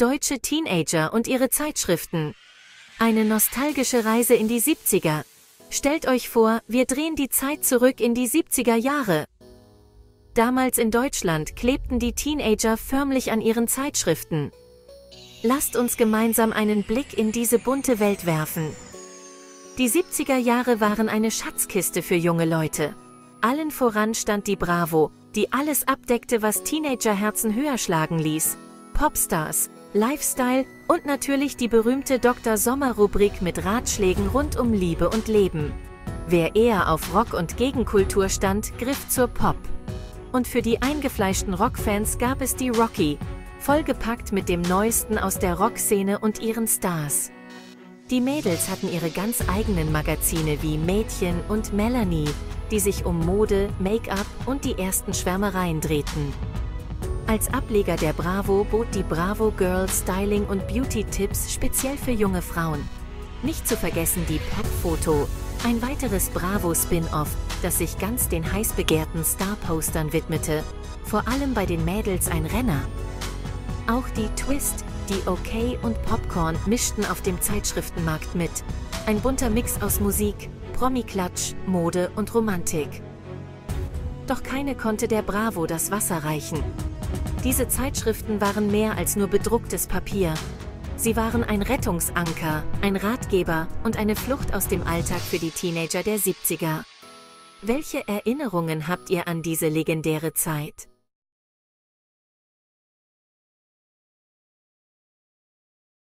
Deutsche Teenager und ihre Zeitschriften. Eine nostalgische Reise in die 70er. Stellt euch vor, wir drehen die Zeit zurück in die 70er Jahre. Damals in Deutschland klebten die Teenager förmlich an ihren Zeitschriften. Lasst uns gemeinsam einen Blick in diese bunte Welt werfen. Die 70er Jahre waren eine Schatzkiste für junge Leute. Allen voran stand die Bravo, die alles abdeckte, was Teenagerherzen höher schlagen ließ. Popstars, Lifestyle und natürlich die berühmte Dr. Sommer-Rubrik mit Ratschlägen rund um Liebe und Leben. Wer eher auf Rock und Gegenkultur stand, griff zur Pop. Und für die eingefleischten Rockfans gab es die Rocky, vollgepackt mit dem Neuesten aus der Rockszene und ihren Stars. Die Mädels hatten ihre ganz eigenen Magazine wie Mädchen und Melanie, die sich um Mode, Make-up und die ersten Schwärmereien drehten. Als Ableger der Bravo bot die Bravo Girl Styling und Beauty-Tipps speziell für junge Frauen. Nicht zu vergessen die Pop-Foto, ein weiteres Bravo-Spin-Off, das sich ganz den heiß begehrten Star-Postern widmete, vor allem bei den Mädels ein Renner. Auch die Twist, die OK und Popcorn mischten auf dem Zeitschriftenmarkt mit. Ein bunter Mix aus Musik, Promi-Klatsch, Mode und Romantik. Doch keine konnte der Bravo das Wasser reichen. Diese Zeitschriften waren mehr als nur bedrucktes Papier. Sie waren ein Rettungsanker, ein Ratgeber und eine Flucht aus dem Alltag für die Teenager der 70er. Welche Erinnerungen habt ihr an diese legendäre Zeit?